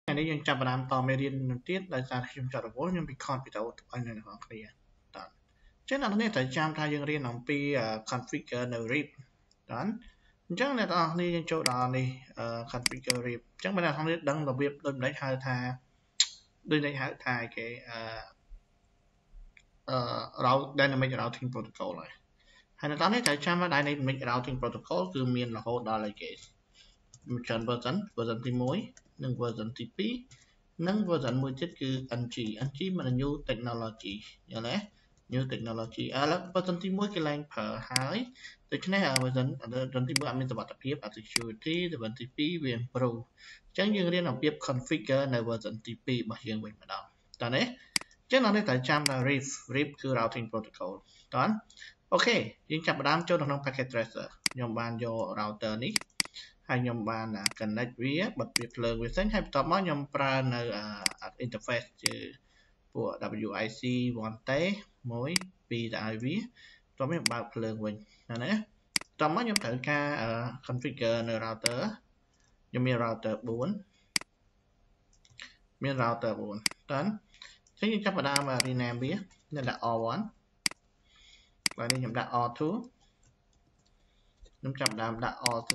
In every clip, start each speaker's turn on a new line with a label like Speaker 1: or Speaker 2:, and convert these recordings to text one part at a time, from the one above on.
Speaker 1: នេះយើងចាប់ផ្ដើមតមេរៀននឹងទៀតដោយសារខ្ញុំចាត់រវល់ខ្ញុំ record វីដេអូឲ្យនៅក្នុងគ្នាតើចឹងអ្នកនរត្រូវចាំថាយើងរៀនអំពី configure នៅ RIP តើអញ្ចឹងអ្នកនរគ្នាយើងចូលដល់នេះ configure RIP អញ្ចឹងបើអ្នកនរគ្នាដឹងរបៀបដូចម្ដេចហៅថាគេ dynamic routing protocol ហើយអ្នកនរគ្នាត្រូវចាំថា dynamic routing protocol គឺមានរហូតដល់អីគេច្រើន version ទី1និង version ទី2និង version មួយទៀតគឺ NG มัน new technology យល់ទេ new technology ឥឡូវ version ទី1គេឡើងប្រើហើយដូច្នេះ version ទី1អត់មានសុវត្ថិភាព security version ទី2វា improve អញ្ចឹងយើងរៀនអំពី configure នៅ version ទី2របស់យើងវិញម្ដងតើនេះអញ្ចឹងអ្នកត្រូវចាំថា RIP គឺ routing protocol តើអូខេយើងចាប់ផ្ដើមចូលក្នុង packet tracer ខ្ញុំបានយក router នេះហើយខ្ញុំបាន connect វាបិទវាភ្លើងវាផ្សេងហើយបន្ទាប់មកខ្ញុំប្រើនៅ interface ជាពួក WIC 1T 1 2ទៅឲ្យវាបន្ទាប់មកខ្ញុំបើកភ្លើងវិញណាបន្ទាប់មកខ្ញុំត្រូវការ configure នៅ router ខ្ញុំមាន router 4តើអញ្ចឹងយើងចាប់ផ្ដើម rename វាខ្ញុំដាក់ R1 ហើយនេះខ្ញុំដាក់ R2 ខ្ញុំចាប់ផ្ដើមដាក់ R3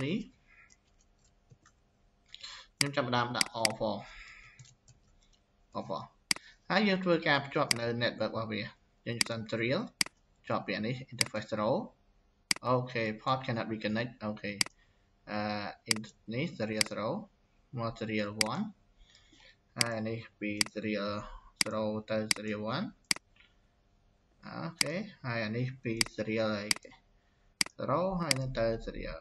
Speaker 1: ខ្ញុំចាប់ផ្ដើមដាក់ R4 ហើយយើងធ្វើការភ្ជាប់នៅ network របស់វាយើង serial ជាប់វានេះ interface 0 អូខេ port cannot be connect អូខេនេះ serial 0 មក serial 1ហើយនេះពី serial 0ទៅ serial 1អូខេហើយអានេះពី serial អីគេ0ហើយទៅ serial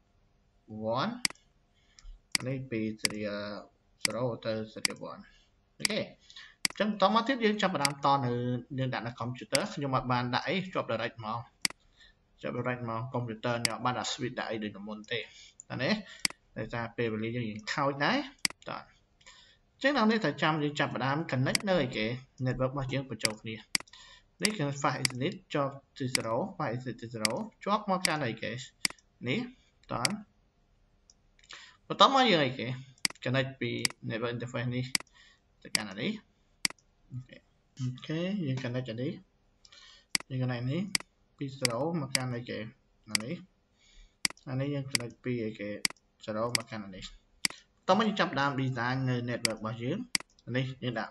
Speaker 1: 1នេះពី serial 0ទៅ serial 1អូខេអញ្ចឹងតមកទៀតយើងចាប់ផ្ដើមតនៅយើងដាក់នៅ computer ខ្ញុំអត់បានដាក់អីជាប់ direct មក computer ខ្ញុំអត់បានដាក់ switch ដាក់អីដូចមុនទេតើនេះដោយសារពេលវេលាយើងខូចដែរតើអញ្ចឹងដល់នេះត្រូវចាំយើងចាប់ផ្ដើម connect នៅអីគេ network របស់យើងបញ្ចូលគ្នានេះគឺ fast ethernet ជាប់ទី0 fast ethernet ទី0ជាប់មកកាន់អីគេនេះតើបន្តមកយើងអីគេ connect ពី network interface នេះទៅកាន់អានេះអូខេយើង connect អានេះយើង connect នេះពី0មកកាន់អីគេអានេះយើង connect ពីអីគេ0មកកាន់អានេះតោះមកយើងចាប់ដើម design នៅ network របស់យើងនេះយើងដាក់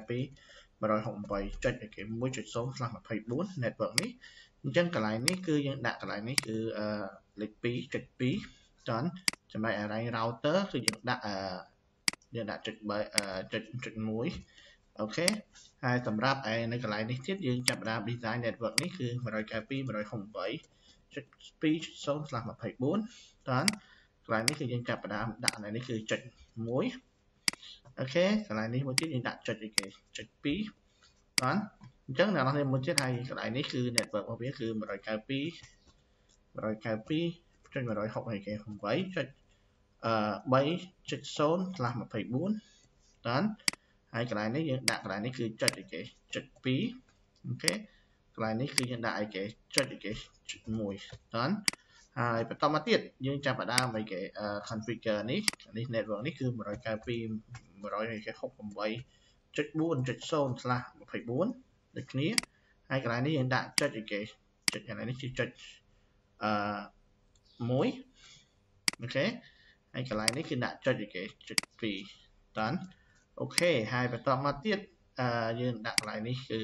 Speaker 1: 192.168.1.0/24 network នេះអញ្ចឹងកន្លែងនេះគឺយើងដាក់កន្លែងនេះគឺលេខ 2.2 តើចំណែក array router គឺយើងដាក់0.1 អូខេហើយសម្រាប់នៅកន្លែងនេះទៀតយើងចាប់ផ្ដើម design network នេះគឺ 192.168.2.0/24 តើកន្លែងនេះគឺយើងចាប់ផ្ដើមដាក់កន្លែងនេះគឺចុច1អូខេកន្លែងនេះមួយទៀតយើងដាក់ចុចអីគេចុច2បាទអញ្ចឹងអ្នកនរគ្នាមួយទៀតហើយកន្លែងនេះគឺ network របស់វាគឺ 192.168.3.0/24 តើហើយកន្លែងនេះយើងដាក់កន្លែងនេះគឺចុចអីគេចុច2អូខេកន្លែងនេះគឺយើងដាក់អីគេចុចអីគេចុច1តើហើយបន្តមកទៀតយើងចាប់ផ្ដើមអីគេ configure នេះ network នេះគឺ 192.168.4.0/24 ដូចគ្នាហើយកន្លែងនេះយើងដាក់ចុចអីគេចុចកន្លែងនេះគឺចុច1អូខេហើយកន្លែងនេះគឺដាក់ចុចអីគេចុច2តើអូខេហើយបន្តមកទៀតយើងដាក់កន្លែងនេះគឺ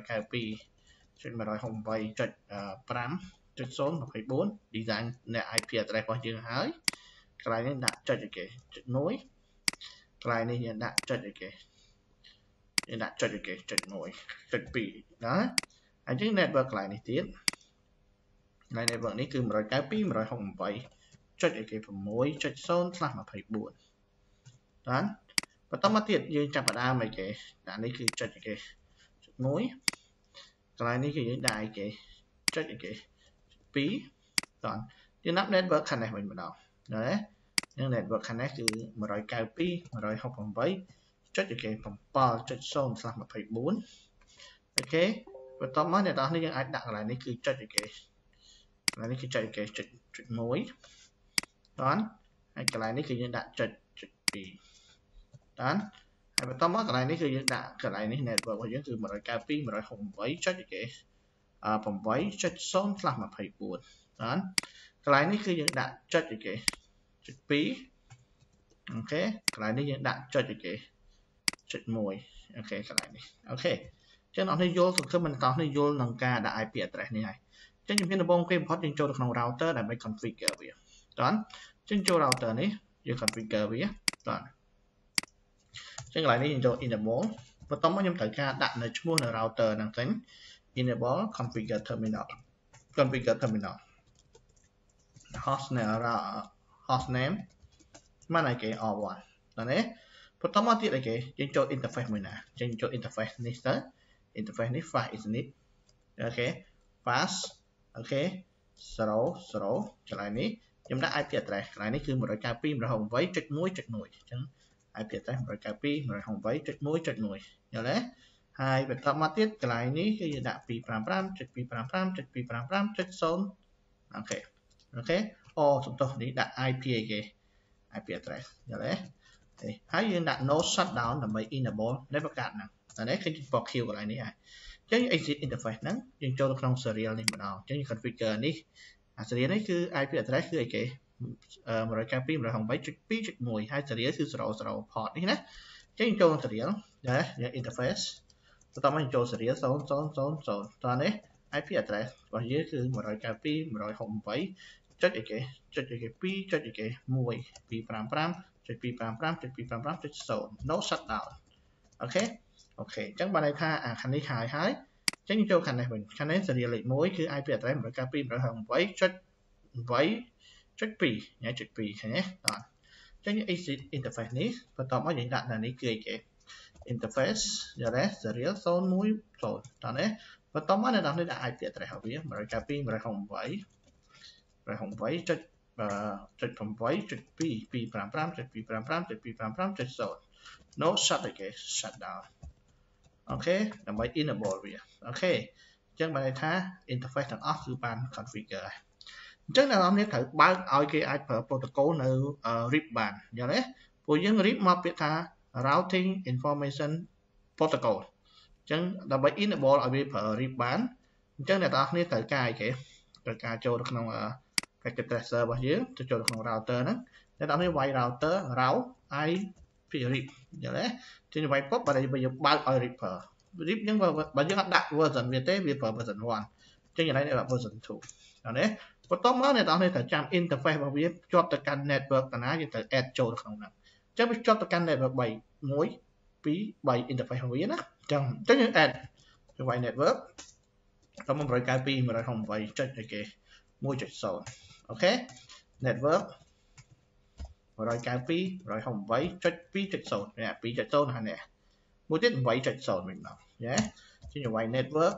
Speaker 1: 192.168.5.0/24 design នៅ IP address របស់យើងហើយកន្លែងនេះដាក់ចុចអីគេចុច1កន្លែងនេះយើងដាក់ចុចអីគេយើងដាក់ចុចអីគេចុច1ចុច2ណាហើយយើង network កន្លែងនេះទៀតហើយ network នេះគឺ 192.168.6.0/24 តើបន្តមកទៀតយើងចាប់ផ្ដើមអីគេដាក់នេះគឺចុចអីគេចុច1កន្លែងនេះគឺយើងដាក់អីគេចុចអីគេ2តើយើងដាក់ network connect វិញម្ដងណាយើង network connect គឺ 192.168.7.0/24 អូខេបន្តមកអ្នកនរគ្នាយើងអាចដាក់កន្លែងនេះគឺចុចអីគេកន្លែងនេះគឺចុចអីគេចុច1តើហើយកន្លែងនេះគឺយើងដាក់ចុច2 đó hay bắt tóm cái này ní cứ đã cái này ní network củaយើងគឺ 192.168.24 đó cái này níគឺយើងដាក់ចុចអីគេចុច2 ok កន្លែងនេះយើងដាក់ចុចអីគេចុច1 ok កន្លែងនេះ ok ចឹងអ្នកនេះយល់សង្ឃឹមមិនតោះនេះយល់នឹងការដាក់ IP address នេះហើយចឹងជំហានដំបូងគេបំផុតយើងចូលទៅក្នុង router ដើម្បី configure វាតោះចឹងចូល router នេះយើង configure វាតោះចឹងកន្លែងនេះយើងចូល enable បន្ទាប់មកខ្ញុំត្រូវការដាក់នៅឈ្មោះនៅ router ហ្នឹងទៅ enable configure terminal host name มันអីគេ R1 តើនេះបន្តមកទៀតអីគេយើងចូល interface មួយណាចឹងចូល interface នេះទៅ interface នេះ fast ethernet អូខេ fast អូខេ00កន្លែងនេះខ្ញុំដាក់ IP address កន្លែងនេះគឺ 192.168.1.1 ចឹង IP address 192.168.1.1 យល់ទេហើយបន្តមកទៀតកន្លែងនេះគឺយើងដាក់ 255.255.255.0 អូខេអូសំទោសនេះដាក់ IP អីគេIP address យល់ទេហើយយើងដាក់ no shutdown ដើម្បី enable network card ហ្នឹងតែនេះឃើញពណ៌ខៀវកន្លែងនេះហើយអញ្ចឹង exit interface ហ្នឹងយើងចូលទៅក្នុង serial នេះម្ដងអញ្ចឹង configure នេះអា serial នេះគឺ IP address គឺអីគេ 192.168.2.1 ហើយ serial គឺ00 port នេះណាអញ្ចឹងចូល serial ដែរយើង interface បន្ទាប់មកចូល serial 000 តោះនេះ IP address របស់យើងគឺ 192.168.255.0 no shutdown អូខេអញ្ចឹងបានន័យថាអាខាងនេះហើយអញ្ចឹងចូលខាងនេះវិញខាងនេះ serial លេខ1គឺ IP address 192.168.8.2 ញ៉ៃ .2 ឃើញទេបាទអញ្ចឹង exit interface នេះបន្ទាប់មកយើងដាក់នៅនេះគឺអីគេ interface យល់ទេ serial 010តោះនេះបន្ទាប់មកអ្នកនរនេះដាក់ IP address របស់វា 192.168.8.255.255.255.0 no shut អីគេ shutdown អូខេដើម្បី enable វាអូខេអញ្ចឹងបានន័យថា interface ទាំងអស់គឺបាន configure ហើយអញ្ចឹងអ្នកនរនេះត្រូវបើកឲ្យគេអាចប្រើ protocol នៅ RIP បានយល់ទេព្រោះយើង RIP មកពាក្យថា routing information protocol អញ្ចឹងដើម្បី enable ឲ្យវាប្រើ RIP បានអញ្ចឹងអ្នកនរគ្នាត្រូវការអីគេត្រូវការចូលទៅក្នុង packet tracer របស់យើងទៅចូលក្នុង router ហ្នឹងអ្នកនរគ្នាវាយ router route IP RIP យល់ទេជាវាយពប់បើយើងបើកឲ្យ RIP ប្រើ RIP ហ្នឹងបើយើងអត់ដាក់ version វាទេវាប្រើ version 1អញ្ចឹងឥឡូវដាក់ version 2យល់ទេបន្ទាប់មកអ្នកនរគ្នាត្រូវចាំ interface របស់វាភ្ជាប់ទៅកាន់ network តាណាយើងត្រូវ add ចូលក្នុងហ្នឹងអញ្ចឹងវាភ្ជាប់ទៅកាន់ network 3 1 2 3 interface របស់វាណាអញ្ចឹងយើង add ទៅវាយ network តមក 192.168.1.0 អូខេ network 192.168.2.0 នេះ 2.0 ណានេះមួយទៀត 8.0 វិញមកយេជាវាយ network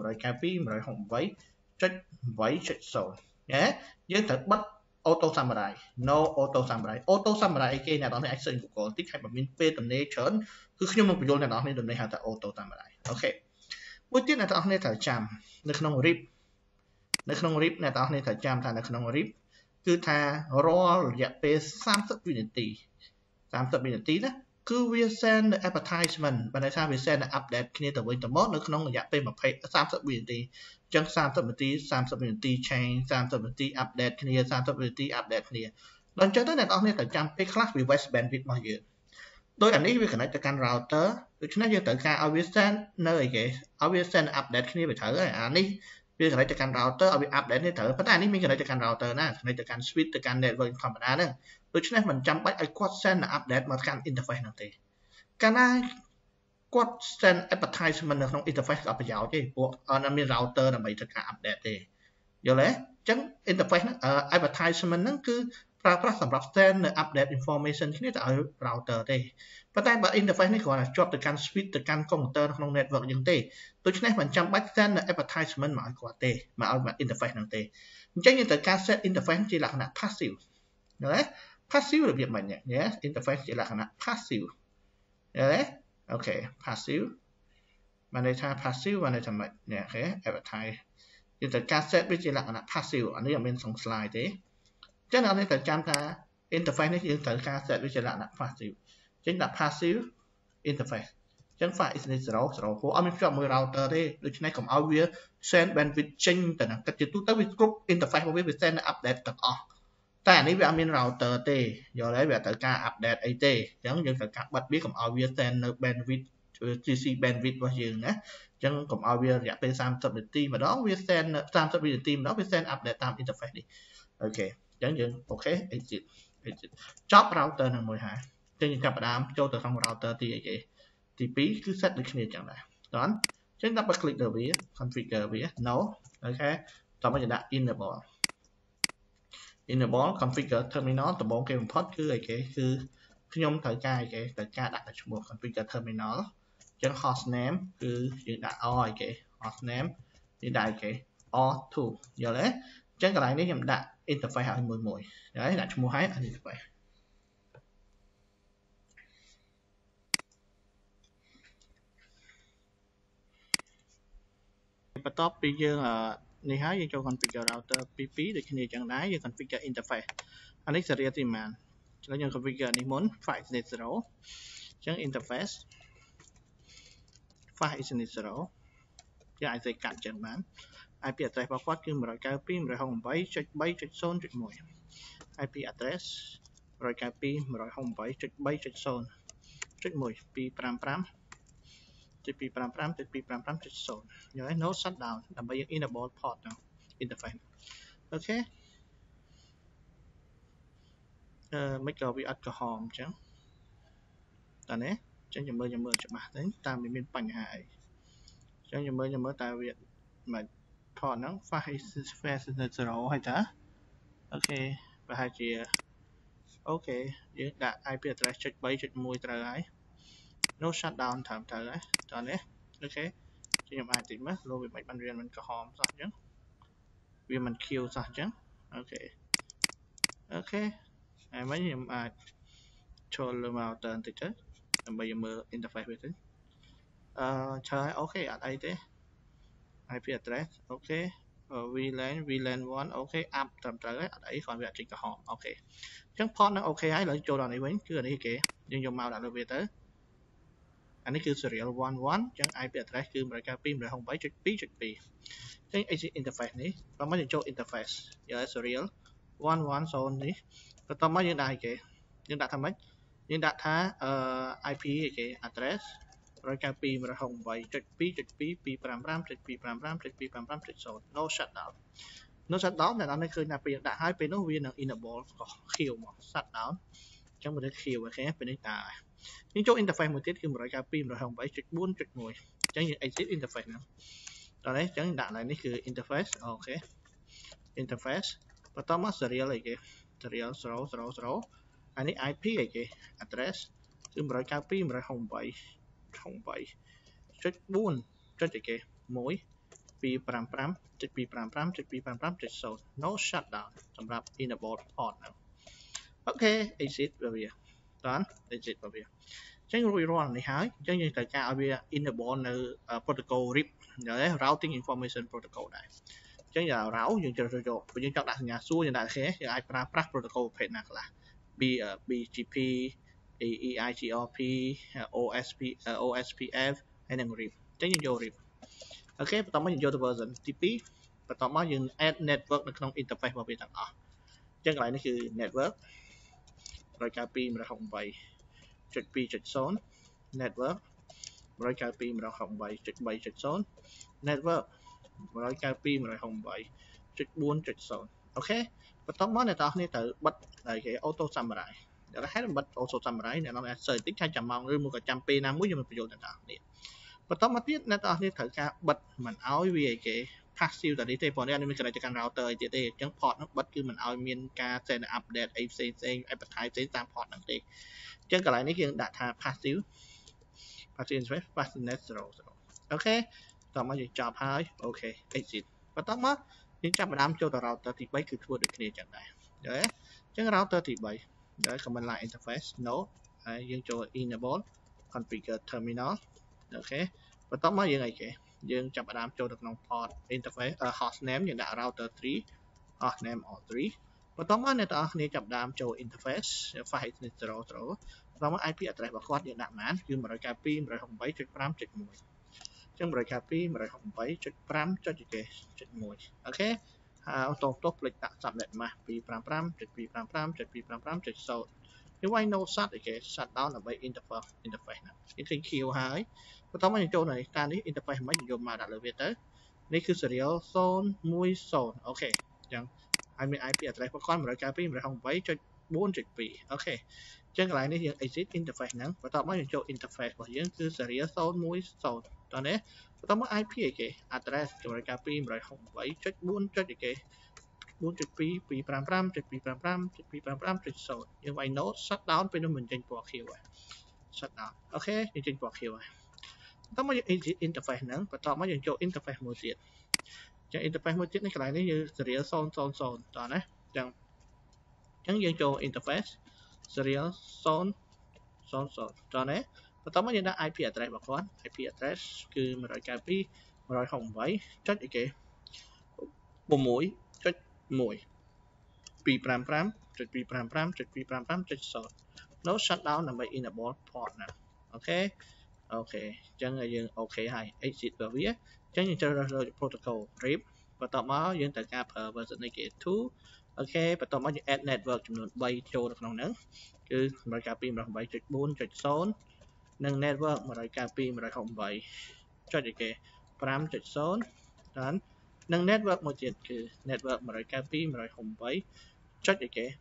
Speaker 1: 192.168.8.0 យេយើងត្រូវបិទ auto summary no auto summary auto summary អីគេអ្នកនរអាច search Google តិចហើយបើមានពេលទំនេរច្រើនគឺខ្ញុំនឹងបញ្យល់អ្នកនរទំនេរហៅថា auto summary អូខេមួយទៀតអ្នកនរត្រូវចាំនៅក្នុង RIP អ្នកនរត្រូវចាំថានៅក្នុង RIP គឺថារាល់រយៈពេល30វិនាទីណាគឺវា send នៅ advertisement បានន័យថាវា send នៅ update គ្នាទៅវិញទៅមកនៅក្នុងរយៈពេល30វិនាទីអញ្ចឹង30នាទី change 30នាទី update គ្នា30នាទី update គ្នាដល់អញ្ចឹងទៅអ្នកនរត្រូវចាំពេលខ្លះវា waste bandwidth របស់យើងដោយអានេះវា connect ទៅកាន់ router ដូច្នេះយើងត្រូវការឲ្យវា send នៅអីគេឲ្យវា send update គ្នាវាត្រូវហើយអានេះវា connect ទៅកាន់ router ឲ្យវា update នេះត្រូវប៉ុន្តែអានេះមាន connect ទៅកាន់ router ណា connect ទៅកាន់ switch ទៅកាន់ network ធម្មតាហ្នឹងដូច្នេះមិនចាំបាច់ឲ្យគាត់ send update មកកាន់ interface ហ្នឹងទេកាលណាគាត់ send advertisement នៅក្នុង interface ក៏ប្រយោជន៍ទេពួកអត់មាន router ដើម្បីធ្វើការ update ទេយល់ទេអញ្ចឹង interface ហ្នឹង advertisement ហ្នឹងគឺប្រើប្រាស់សម្រាប់ send នៅ update information គ្នាទៅឲ្យ router ទេប៉ុន្តែបើ interface នេះគ្រាន់តែជាប់ទៅកាន់ switch ទៅកាន់ computer ក្នុង network អញ្ចឹងទេដូច្នេះមិនចាំបាច់ send នៅ advertisement មកឲ្យគាត់ទេមកឲ្យ interface ហ្នឹងទេអញ្ចឹងយើងត្រូវការ set interface ជាលក្ខណៈ passive យល់ទេ passive របៀបម៉េចនេះ interface ជាលក្ខណៈ passive យល់ទេអូខេ passive បានន័យថា passive បានន័យថាម៉េចនេះអូខេ advertise យើងត្រូវការ set វាជាលក្ខណៈ passive អានេះអត់មានក្នុង slide ទេអញ្ចឹងអ្នកនេះត្រូវចាំថា interface នេះយើងត្រូវការ set វាជាលក្ខណៈ passive ចឹងដាក់ passive interface ចឹង file is 0 0 ព្រោះអត់មានភ្ជាប់មួយ router ទេដូច្នេះកុំឲ្យវា send bandwidth ចេញទៅណាគិតជាទូទៅវាគ្រប់ interface របស់វា send update ទាំងអស់តែអានេះវាអត់មាន router ទេយល់ហើយវាត្រូវការ update អីទេអញ្ចឹងយើងត្រូវការបិទវាកុំឲ្យវា send នៅ bandwidth CC bandwidth របស់យើងណាអញ្ចឹងកុំឲ្យវារយៈពេល30នាទីម្ដងវា send 30វិនាទីម្ដងវា send update តាម interface នេះអូខេអញ្ចឹងយើងអូខេ exit ចប់ router នឹងមួយហើយអញ្ចឹងយើងចាប់ផ្ដើមចូលទៅក្នុង router ទីអីគេទី2គឺ set ដូចគ្នាអញ្ចឹងដែរតោះអញ្ចឹងដល់បើ click លើវា configure វា no អូខេតោះមកយើងដាក់ enable configure terminal ដំបូងគេបំផុតគឺអីគេគឺខ្ញុំត្រូវការអីគេត្រូវការដាក់ឈ្មោះ configure terminal អញ្ចឹង host name គឺយើងដាក់ or អីគេ host name យើងដាក់អីគេ or2 យល់ទេអញ្ចឹងកន្លែងនេះខ្ញុំដាក់ interface ឲ្យមួយហើយដាក់ឈ្មោះឲ្យ interface បន្ទាប់ពីយើងនេះហើយយើងចូល configure router 2ដូចគ្នាអញ្ចឹងដែរយើង configure interface អានេះសេរីទីប៉ុន្មានឥឡូវយើង configure នេះមុន file is 0អញ្ចឹង interface file is 0យើងអាចសេកាត់អញ្ចឹងបាន IP address របស់គាត់គឺ 192.168.3.0.1 IP address 192.168.2.0.1 255.255.0 យល់ហើយ no shutdown ដើម្បីយើង enable port ហ្នឹង interface អូខេមិនក៏វាអត់ក្រហមអញ្ចឹងតើនេះអញ្ចឹងយើងមើលច្បាស់ទៅតាមវាមានបញ្ហាអីអញ្ចឹងយើងមើលតើវាមិន port ហ្នឹង file is 0ហើយតាអូខេប្រហែលជាអូខេយើងដាក់ IP address 0.3.1 ត្រូវហើយ no shutdown ត្រឹមត្រូវហើយតោះនេះអូខេខ្ញុំអាចតិចមើលលោកវាមិនបានរៀនមិនក្រហមសោះអញ្ចឹងវាមិនខៀវសោះអញ្ចឹងអូខេហើយវិញខ្ញុំអាចចូលលើ router បន្តិចទៅដើម្បីមើល interface វាទៅឆើអូខេអត់អីទេ IP address អូខេ VLAN 1អូខេ up ត្រឹមត្រូវហើយអត់អីគ្រាន់វាអត់ចេញក្រហមអូខេអញ្ចឹង port ហ្នឹងអូខេហើយឥឡូវចូលដល់នេះវិញគឺអានេះគេយើងយកមកដាក់លើវាទៅអានេះគឺ serial 11អញ្ចឹង IP address គឺ 192.168.2.2 អញ្ចឹង exit interface នេះបន្តមកយើងចូល interface យក serial 110នេះបន្តមកយើងដាក់អីគេយើងដាក់ថាម៉េចយើងដាក់ថាIP អីគេ address 192.168.2.255.255.255.0 no shutdown តែដល់នេះឃើញថាពេលយើងដាក់ហើយពេលនោះវានឹង enable ក៏ខៀវមក shutdown អញ្ចឹងវាខៀវអូខេពេលនេះតាយើងចូល interface មួយទៀតគឺ 192.168.4.1 អញ្ចឹងយើង exit interface ហ្នឹងដល់នេះអញ្ចឹងដាក់ឡើងនេះគឺ interface អូខេ interface បន្តមក serial អីគេ serial 000អានេះ IP អីគេ address គឺ 192.168.1.255.255.255.0 no shutdown សម្រាប់ enable port ហ្នឹងអូខេ exit វាតាន់ exit វាអញ្ចឹងរួចរាល់នេះហើយអញ្ចឹងយើងត្រូវការឲ្យវា enable នៅ protocol RIP យល់ទេ routing information protocol ដែរអញ្ចឹងយើង route យើងជ្រើសរើសយកបើយើងចង់ដាក់សញ្ញាសួរយើងដាក់គេយើងអាចប្រើប្រាស់ protocol ប្រភេទណាខ្លះ BGP EIGRP OSPF ហើយនិង RIP អញ្ចឹងយើងយក RIP អូខេបន្តមកយើងយកទៅ version ទី2បន្តមកយើង add network នៅក្នុង interface របស់វាទាំងអស់អញ្ចឹងកន្លែងនេះគឺ network 192.168.2.0 network 192.168.3.0 network 192.168.4.0 អូខេបន្តមកអ្នកទាំងអស់គ្នាត្រូវបិទហើយគេ auto summary ដល់ហេតុបិទ auto summary អ្នកនរអាច search តិចថាចាំម៉ោងឬមកក៏ចាំពេលណាមួយយើងមានប្រយោជន៍ទាំងអស់គ្នាបន្តមកទៀតអ្នកទាំងអស់គ្នាត្រូវការបិទមិនឲ្យវាគេ passive តែនេះទេព្រោះនេះអត់មាន connect ទៅកាន់ router អីទៀតទេអញ្ចឹង port ហ្នឹងបិទគឺមិនឲ្យមានការ send update អីផ្សេងadvertise ផ្សេងតាម port ហ្នឹងទេអញ្ចឹងកន្លែងនេះយើងដាក់ថា passive interface fastnet 0 អូខេតោះមកយើងចប់ហើយអូខេ exit បន្តមកយើងចាប់ផ្ដើមចូលទៅ router ទី3គឺធ្វើដូចគ្នាចឹងដែរយល់ទេអញ្ចឹង router ទី3ដល់ command line interface no ហើយយើងចូល enable configure terminal អូខេបន្តមកយើងអីគេយើងចាប់ផ្ដើមចូលទៅក្នុង port interface host name យើងដាក់ router 3 host name or 3 បន្ទាប់មកអ្នកទាំងអស់គ្នាចាប់ដើមចូល interface file 0 បន្ទាប់មក IP address របស់គាត់យើងដាក់ប៉ុន្មានគឺ 192.168.1 ចឹង 192.168.1 អូខេអូតូផ្លេចដាក់ subnet mask 255.255.255.0 យើងវាយ no shut អីគេ shut down ដើម្បី interface ហ្នឹងយើងឃើញ queue ហើយបន្ទាប់មកយើងចូលនៅការនេះ interface មិនយកមកដាក់លើវាទៅនេះគឺ serial 010 អូខេចឹងហើយមាន IP address របស់គាត់ 192.168.4.2 អូខេចឹងកន្លែងនេះយើង exit interface ហ្នឹងបន្ទាប់មកយើងចូល interface របស់យើងគឺ serial 010 តោះនេះបន្ទាប់មក IP អីគេ address 192.168.4.2 អីគេ 4.2.255.255.0 យើងវាយ node shut down ពេលនោះមិនចេញពណ៌ខៀវហើយ shut down អូខេយើងចេញពណ៌ខៀវហើយបន្ទាប់មកយើង exit interface ហ្នឹងបន្ទាប់មកយើងចូល interface មួយទៀតចឹង interface មួយទៀតនេះកន្លែងនេះយើង serial 000 តោះណាចឹងយើងចូល interface serial 000 តោះណាបន្ទាប់មកយើងដាក់ IP address របស់គាត់ IP address គឺ 192.168.1 ចុចអីគេ 6.255.255.255.0 no shutdown ដើម្បី enable port ណាអូខេអញ្ចឹងយើងអូខេហើយ exit របស់វាអញ្ចឹងយើងជ្រើសរើស protocol RIP បន្ទាប់មកយើងត្រូវការប្រើ version នេះគេ 2 អូខេបន្ទាប់មកយើង add network ចំនួន3ចូលនៅក្នុងហ្នឹងគឺ 192.168.4.0 និង network 192.168.5.0 ដល់និង network មួយទៀតគឺ network 192.168.6.0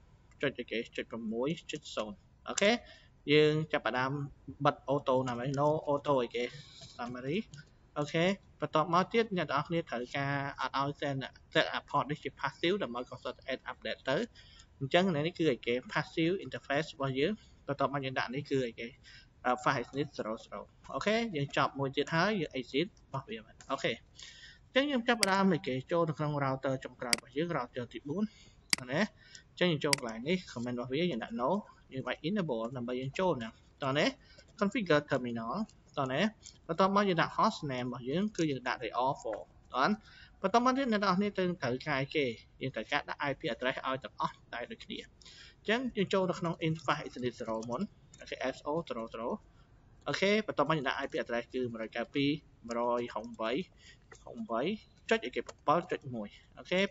Speaker 1: អូខេយើងចាប់ផ្ដើមបិទ auto ណាស់ហើយ no auto អីគេ summary អូខេបន្ទាប់មកទៀតអ្នកទាំងអស់គ្នាត្រូវការអត់ឲ្យ set port នេះជា passive ដើម្បីគាត់ add update ទៅអញ្ចឹងនេះគឺអីគេ passive interface របស់យើងបន្ទាប់មកយើងដាក់នេះគឺអីគេ file init 0 អូខេយើងចប់មួយទៀតហើយយើង exit របស់វាអូខេអញ្ចឹងយើងចាប់ផ្ដើមអីគេចូលទៅក្នុង router ចុងក្រោយរបស់យើង router ទី4ណាអញ្ចឹងយើងចូលកន្លែងនេះ comment របស់វាយើងដាក់ no យើងបាច់ enable ដើម្បីយើងចូលហ្នឹងតោះណា configure terminal តោះណាបន្ទាប់មកយើងដាក់ host name របស់យើងគឺយើងដាក់ AR4 តោះបន្ទាប់មកទៀតអ្នកនរគ្នាត្រូវការអីគេយើងត្រូវការដាក់ IP address ឲ្យទាំងអស់តែដូចគ្នាអញ្ចឹងយើងចូលទៅក្នុង interface init 0 មុនអូខេ so 0 អូខេបន្ទាប់មកយើងដាក់ IP address គឺ 192.168.8 ចុចអីគេ 7.1 អូខេ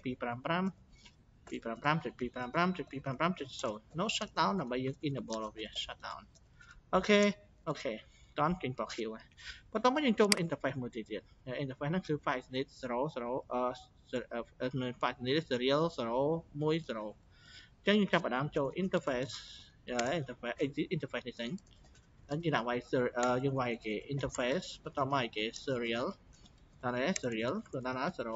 Speaker 1: 255.255.255.0 no shutdown ដើម្បីយើង enable វា shutdown អូខេតន់ចេញពណ៌ខៀវហើយបន្ទាប់មកយើងចូលមក interface មួយទៀត interface ហ្នឹងគឺ file init 0 file init serial 010 អញ្ចឹងយើងចាប់ផ្ដើមចូល interface exit interface នេះសិនយើងដាក់យើងវាយគេ interface បន្ទាប់មកអីគេ serial ដល់នេះ serial គឺដល់ណា0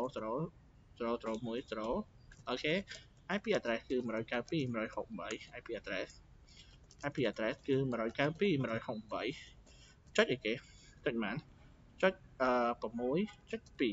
Speaker 1: អូខេ IP address គឺ 192.168 IP address គឺ 192.168 ចុចអីគេចុចប៉ុន្មានចុច 6.2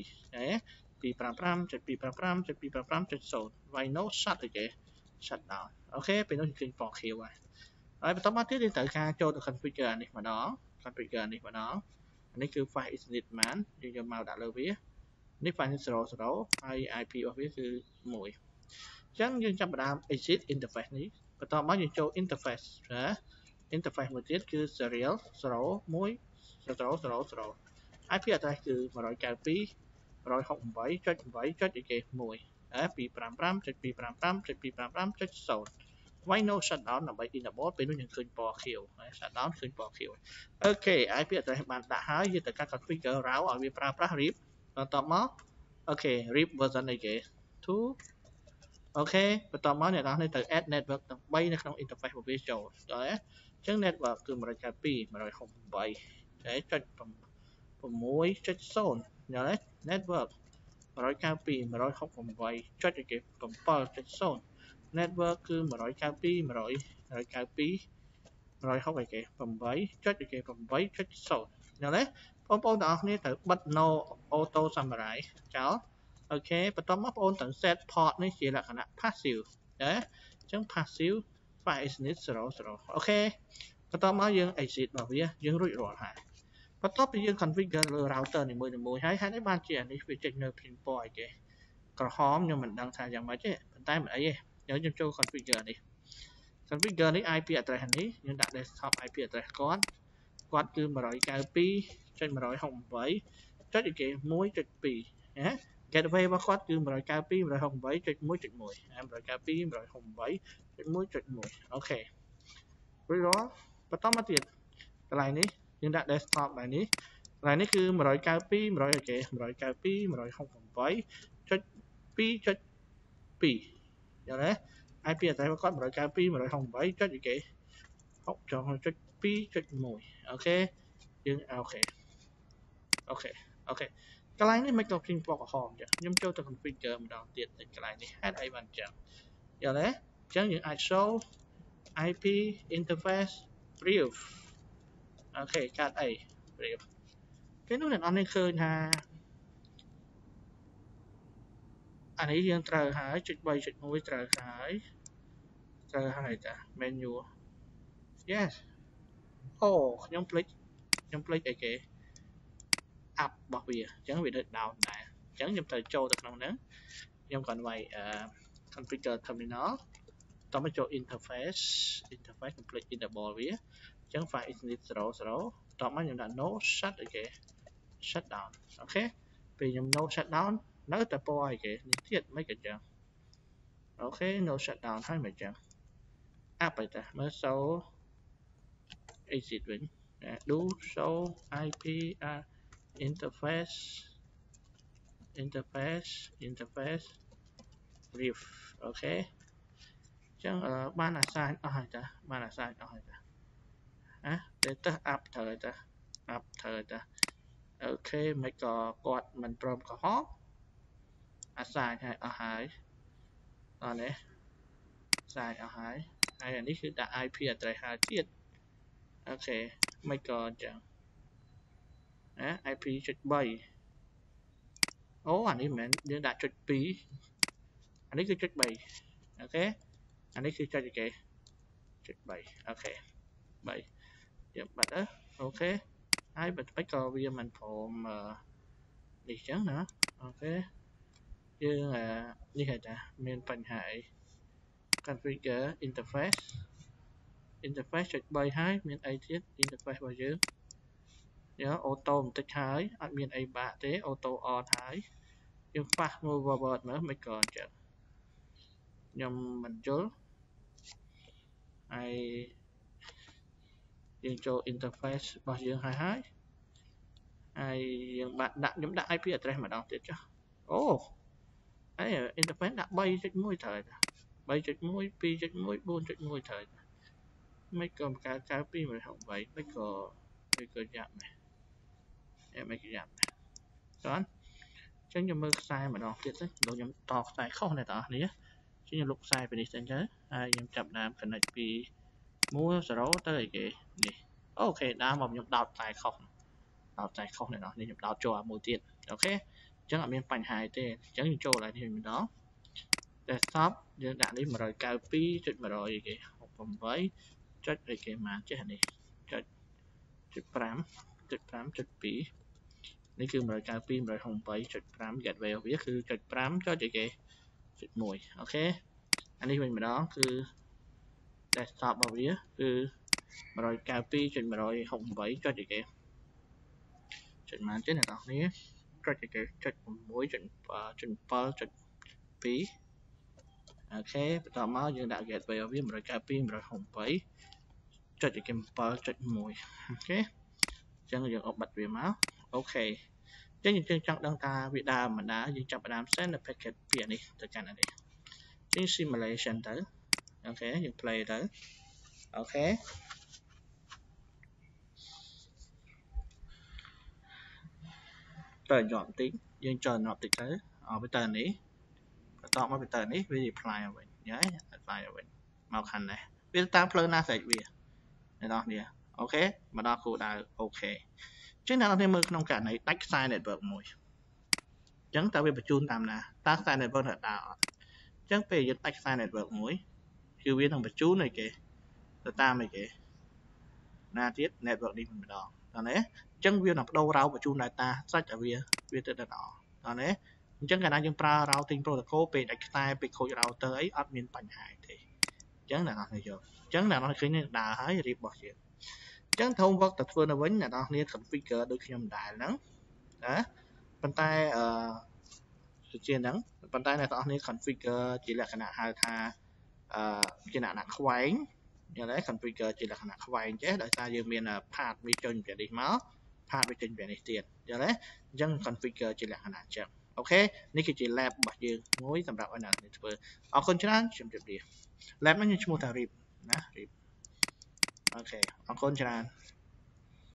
Speaker 1: 255.255.255.0 វាយ no shut អីគេ shut down អូខេពេលនោះឃើញពណ៌ខៀវហើយបន្តមកទៀតយើងត្រូវការចូលទៅ configure អានេះម្ដងនេះគឺ file init man យើងយកមកដាក់លើវានេះ file init 0 ហើយ IP របស់វាគឺ1អញ្ចឹងយើងចាប់ផ្ដើម exit interface នេះបន្តមកយើងចូល interface interface មួយទៀតគឺ serial 0 IP address គឺ 192.168.8 អីគេ1 255.255.255.0 វាយ no shutdown ដើម្បី enable ពេលនោះយើងឃើញពណ៌ខៀវ shutdown ឃើញពណ៌ខៀវអូខេ IP address បានដាក់ហើយយើងត្រូវការ configure route ឲ្យវាប្រើប្រាស់ RIP បន្ទាប់មកអូខេ RIP version អីគេ2អូខេបន្ទាប់មកអ្នកនរត្រូវ add network ទាំង3នៅក្នុង interface របស់វាចូលដល់អញ្ចឹង network គឺ 192.168.6.0 network 192.168.7.0 network គឺ 192.168.8.0 ណាបងប្អូនទាំងអស់គ្នាត្រូវបិទ no auto summarize ចោលអូខេបន្ទាប់មកបងប្អូនត្រូវ set port នេះជាលក្ខណៈ passive ណាអញ្ចឹង passive file init 0 អូខេបន្ទាប់មកយើង exit របស់វាយើងរួចរាល់ហើយបន្ទាប់ពីយើង configure លើ router នីមួយៗហើយហេតុអីបានជាអានេះវាចេញនៅព្រីនពណ៌អីគេក្រហមខ្ញុំមិនដឹងថាយ៉ាងម៉េចទេប៉ុន្តែមិនអីទេ nhớ chúng cho configure đi configure ní IP address ní nhưng đặt desktop IP address quát cứ 192.168 cho cái mũi trực pi nhé gateway và quát cứ 192.168.1.1 192.168.1.1 ok rồi đó bắt đầu mất tiền cái này ní nhưng đặt desktop này ní này ní cứ 192.168.1.1 cho pi giờ đấy IP address và quát 192.168 cho cái học cho pi ok nhưng ok cái này mình có trình bọc hòm chứ nhưng cho tôi configure mình đào tiền cái này này hết ai bàn chẳng giờ đấy chẳng những ISO IP interface brief ok card A brief cái nút này anh nên khơi ha anh ấy riêng trời hái chụp bay chụp mũi trời hái ta menu yes oh nhóm click cái app bảo vệ chẳng bị được đào này chẳng nhầm thời châu được nào nữa nhưng còn vậy configure terminal tao mới cho interface complete enable với chẳng phải init zero tao mới nhận là no shut cái shutdown ok vì nhầm no shutdown nó tập boy cái thiết mấy cái chẳng ok no shutdown hay mấy chẳng app vậy ta mới số exit vĩnh do show IP interface brief ok chẳng ban assign để ta app thời ta ok mấy có quạt mình prom có hot assign hay ở hải ở đấy assign ở hải hay là níคือđặt IP address hai tiết ok mấy có chẳng IP chụp bay anh ấy mình nhưng đã chụp pi anh ấy cứ chụp bay ok anh ấy cứ cho cái chụp bay ok bay điểm bật đó ok ai bật mấy có bây giờ mình phồm đi chẳng nữa ok chứ là như thế ta mình phần hại configure interface chụp bay hai mình ai thiết interface bao nhiêu nhớ auto một tích hai admin a bạ thế auto on hai nhưng phát move nữa mới còn chẳng nhưng mình chốt ai riêng cho interface bao nhiêu hai ai bạn đặt nhóm đặt IP address mà đọc tiếp cho ấy interface đã bay trên mũi thời bay trên mũi pi trên mũi buôn trên mũi thời mấy con cá pi mà không vậy mấy con giảm này mấy cái giảm này đó chứ như mơ sai mà đọc tiếp đấy đồ nhóm tọt sai không này tỏ này chứ như lúc sai phải đi xem chứ ai nhóm chậm làm cần IP mua số tới cái này ok đã một nhóm đọc sai không này nó nên nhóm đọc cho một tiền ok chẳng là miền phần hai tên chẳng như cho lại thì mình đó desktop nhưng đã đi mà rồi cao pi trên mà rồi cái học phòng với chất cái mà chứ này chất pram chất piนี่คือรายการปีรายของไปจุดพรามแกะเวลก็คือจุดพรามcho cáiจุดมวยโอเคอันนี้เป็นแบบđóคือ desktop แบบนี้คือรายการปีจุดรายของไป cho cáiจุดมาเช่นต่อนี้ cho cáiจุดมวยจุดจุดปีโอเคต่อมาយើងដាក់ gateway វារายការពី168ចុចcái 7ចុច1អូខេអញ្ចឹងយើងអបបិទវាមកអូខេចឹងយើងចង់ដឹងថាវាដើមមិនដើរយើងចាប់ផ្ដើម send the packet ពីនេះទៅកាន់នេះចឹង simulation ទៅអូខេយើង play ទៅអូខេទៅយកបន្តិចយើងចុចដល់បន្តិចទៅទៅទៅនេះបន្តមកទៅនេះវា apply ឲ្យវិញញ៉ៃ apply ឲ្យវិញមកខាងនេះវាតាមផ្លូវណាស្រេចវាអ្នកនរគ្នាអូខេមកដល់គោលដៅអូខេចឹងអ្នកនរគ្នាមើលក្នុងករណីដាច់ខ្សែ network មួយចឹងតើវាបញ្ជូនតាមណាតើខ្សែ network នៅដើរអត់ចឹងពេលយើងដាច់ខ្សែ network មួយគឺវានឹងបញ្ជូនឲ្យគេទៅតាមឲ្យគេណាទៀត network នេះម្ដងតើណាចឹងវានឹងបដូររ៉ោបញ្ជូន data សាច់ឲ្យវាទៅដល់ដល់ណាចឹងកាលណាយើងប្រើ routing protocol ពេលដាច់ខ្សែពេលខូច router អីអត់មានបញ្ហាទេចឹងអ្នកនរគ្នាយល់ចឹងអ្នកនរឃើញដើរហើយរៀបរបស់យើងចឹង homework ទៅធ្វើនៅវិញអ្នកនរគ្នា configure ដូចខ្ញុំដែរហ្នឹងណាប៉ុន្តែជាហ្នឹងប៉ុន្តែអ្នកនរគ្នា configure ជាលក្ខណៈហៅថាជាលក្ខណៈខ្វែងយល់ទេ configure ជាលក្ខណៈខ្វែងចេះដោយសារយើងមាន path វាចេញពីនេះមក path វាចេញពីនេះទៀតយល់ទេអញ្ចឹង configure ជាលក្ខណៈអញ្ចឹងអូខេនេះគឺជា lab របស់យើងមួយសម្រាប់ឲ្យអ្នកគ្នាធ្វើអរគុណច្រើនជម្រាបលា lab នេះឈ្មោះថា RIP ណា RIP អូខេអរគុណច្រើន